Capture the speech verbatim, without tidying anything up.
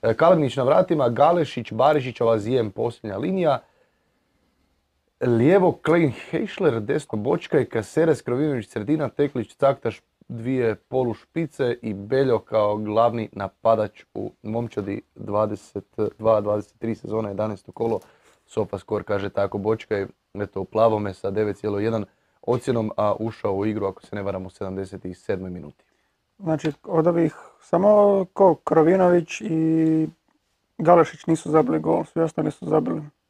Kalinić na vratima, Galešić, Barišić, ova Zijem posljednja linija. Lijevo Klein Heišler, desno Bočkaj, Kaseres, Krovinović, sredina, Teklić, Caktaš, dvije polu špice i Beljo kao glavni napadač u momčadi dvadeset dva dvadeset tri sezona, jedanaesto kolo. Sofaskor kaže tako Bočkaj, eto u plavome sa devet zarez jedan ocjenom, a ušao u igru, ako se ne varam, u sedamdeset sedmoj minuti. Znači, od ovih samo ko Krovinović i Galešić nisu zabili gol, svi ostali su zabili.